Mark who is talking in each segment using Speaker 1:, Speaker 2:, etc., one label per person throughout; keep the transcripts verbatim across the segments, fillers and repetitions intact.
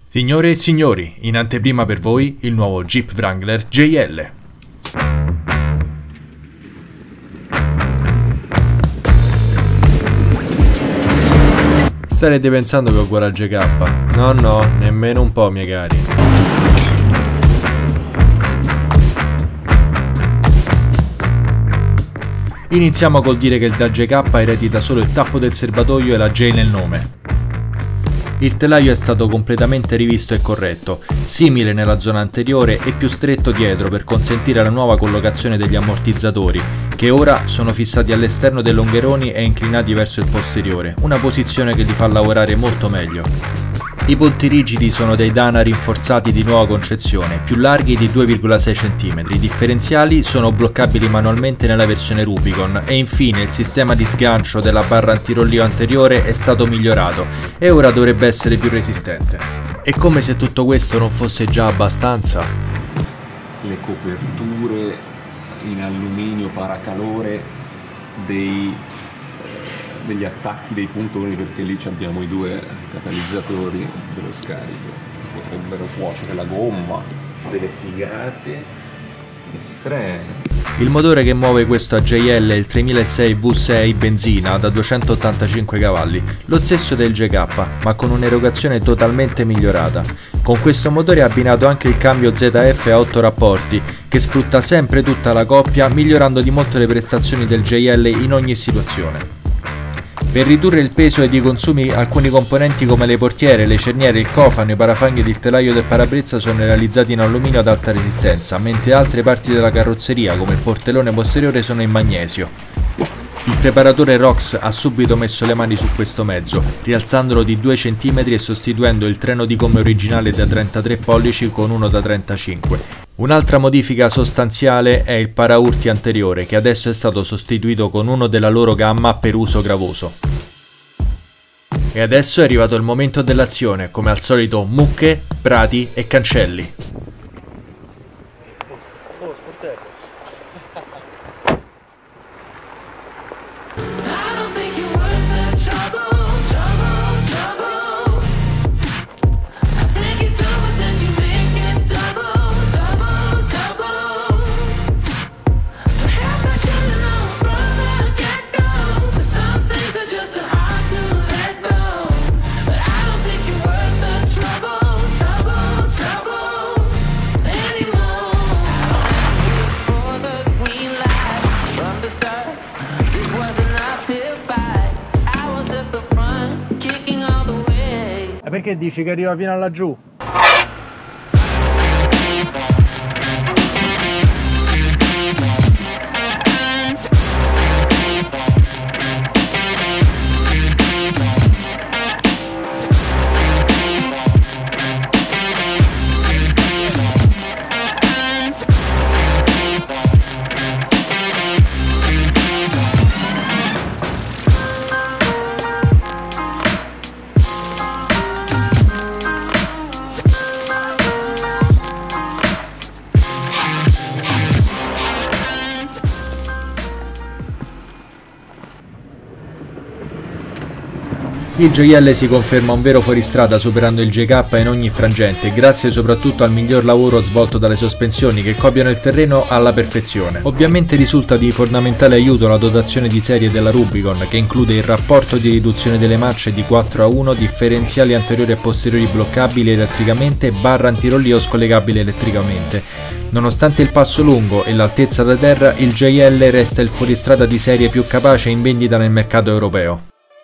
Speaker 1: Signore e signori, in anteprima per voi il nuovo Jeep Wrangler J L. Starete pensando che ho uguale al J K? No no, nemmeno un po', miei cari. Iniziamo col dire che da J K eredita solo il tappo del serbatoio e la J nel nome. Il telaio è stato completamente rivisto e corretto, simile nella zona anteriore e più stretto dietro per consentire la nuova collocazione degli ammortizzatori, che ora sono fissati all'esterno dei longheroni e inclinati verso il posteriore, una posizione che li fa lavorare molto meglio. I ponti rigidi sono dei Dana rinforzati di nuova concezione, più larghi di due virgola sei centimetri, i differenziali sono bloccabili manualmente nella versione Rubicon e infine il sistema di sgancio della barra antirollio anteriore è stato migliorato e ora dovrebbe essere più resistente. E come se tutto questo non fosse già abbastanza,
Speaker 2: le coperture in alluminio paracalore dei degli attacchi dei puntoni, perché lì abbiamo i due catalizzatori dello scarico, potrebbero cuocere la gomma, delle figate estreme.
Speaker 1: Il motore che muove questo J L è il tremilasei V sei benzina da duecentottantacinque cavalli, lo stesso del J K, ma con un'erogazione totalmente migliorata. Con questo motore è abbinato anche il cambio Z F a otto rapporti, che sfrutta sempre tutta la coppia, migliorando di molto le prestazioni del J L in ogni situazione. Per ridurre il peso ed i consumi, alcuni componenti come le portiere, le cerniere, il cofano, i parafanghi ed il telaio del parabrezza sono realizzati in alluminio ad alta resistenza, mentre altre parti della carrozzeria, come il portellone posteriore, sono in magnesio. Il preparatore Rox ha subito messo le mani su questo mezzo, rialzandolo di due centimetri e sostituendo il treno di gomme originale da trentatré pollici con uno da trentacinque. Un'altra modifica sostanziale è il paraurti anteriore, che adesso è stato sostituito con uno della loro gamma per uso gravoso. E adesso è arrivato il momento dell'azione, come al solito mucche, prati e cancelli.
Speaker 3: Oh, sportello. Perché dici che arriva fino a laggiù?
Speaker 1: Il J L si conferma un vero fuoristrada, superando il J K in ogni frangente, grazie soprattutto al miglior lavoro svolto dalle sospensioni che copiano il terreno alla perfezione. Ovviamente risulta di fondamentale aiuto la dotazione di serie della Rubicon, che include il rapporto di riduzione delle marce di quattro a uno, differenziali anteriori e posteriori bloccabili elettricamente, barra antirollio scollegabile elettricamente. Nonostante il passo lungo e l'altezza da terra, il J L resta il fuoristrada di serie più capace in vendita nel mercato europeo.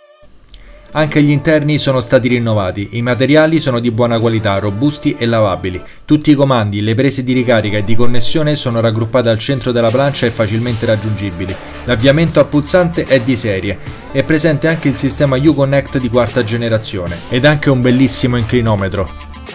Speaker 1: Anche gli interni sono stati rinnovati, i materiali sono di buona qualità, robusti e lavabili. Tutti i comandi, le prese di ricarica e di connessione sono raggruppate al centro della plancia e facilmente raggiungibili. L'avviamento a pulsante è di serie. È presente anche il sistema Uconnect di quarta generazione ed anche un bellissimo inclinometro.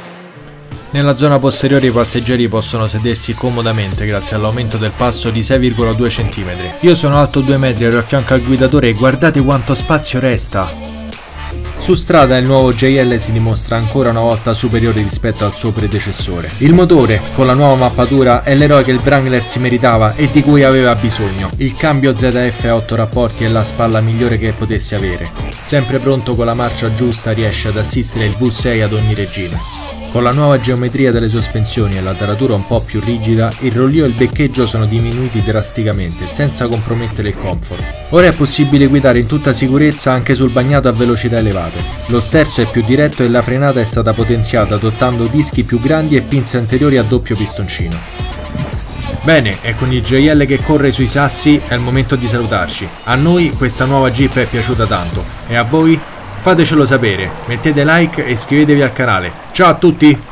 Speaker 1: Nella zona posteriore i passeggeri possono sedersi comodamente grazie all'aumento del passo di sei virgola due centimetri. Io sono alto due metri, ero a fianco al guidatore e guardate quanto spazio resta! Su strada il nuovo J L si dimostra ancora una volta superiore rispetto al suo predecessore. Il motore, con la nuova mappatura, è l'eroe che il Wrangler si meritava e di cui aveva bisogno. Il cambio Z F a otto rapporti è la spalla migliore che potessi avere. Sempre pronto con la marcia giusta riesce ad assistere il V sei ad ogni regime. Con la nuova geometria delle sospensioni e la taratura un po' più rigida, il rollio e il beccheggio sono diminuiti drasticamente, senza compromettere il comfort. Ora è possibile guidare in tutta sicurezza anche sul bagnato a velocità elevate. Lo sterzo è più diretto e la frenata è stata potenziata adottando dischi più grandi e pinze anteriori a doppio pistoncino. Bene, e con il gioiello che corre sui sassi è il momento di salutarci. A noi questa nuova Jeep è piaciuta tanto, e a voi? Fatecelo sapere, mettete like e iscrivetevi al canale. Ciao a tutti!